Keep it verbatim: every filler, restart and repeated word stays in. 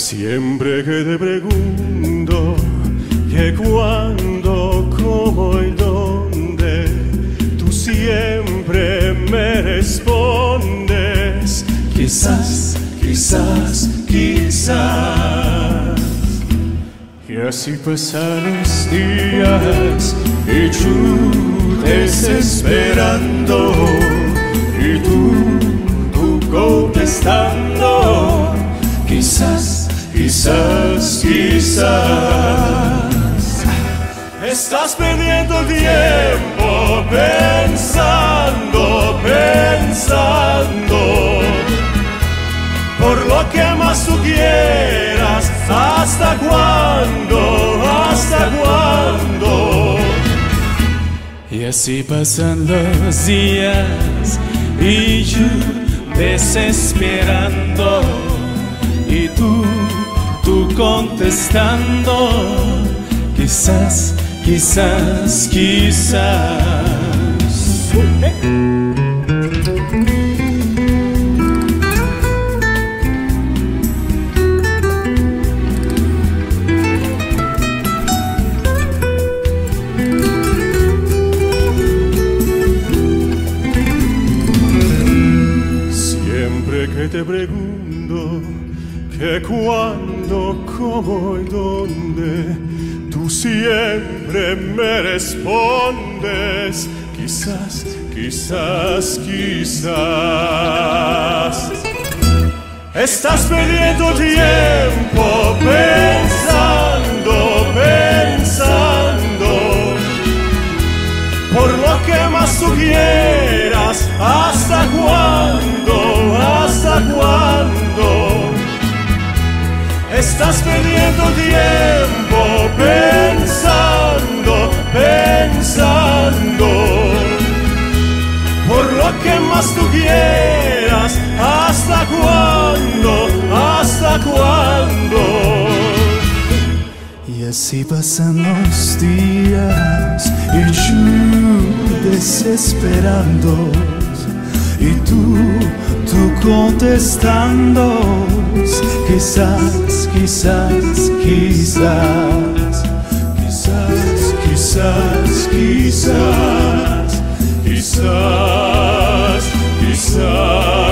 Siempre que te pregunto que cuándo, cómo y dónde, tú siempre me respondes quizás, quizás, quizás. Y así pasan los días y yo desesperando y tú, tú contestando quizás, quizás, quizás. Estás perdiendo tiempo pensando, pensando por lo que más tú quieras. ¿Hasta cuándo? ¿Hasta cuándo? Y así pasan los días y yo desesperando y tú, tú contestando quizás, quizás, quizás. Siempre que te pregunto que cuándo, cómo y dónde, tú siempre me respondes quizás, quizás, quizás. Estás perdiendo tiempo pensando, pensando por lo que más tú quieras. ¿Hasta cuándo? ¿Hasta cuándo? Estás perdiendo tiempo pensando, pensando por lo que más tú quieras. ¿Hasta cuándo? ¿Hasta cuándo? Y así pasan los días y yo desesperando y tú, tú contestando quizás, quizás, quizás, quizás, quizás, quizás, quizás, quizás.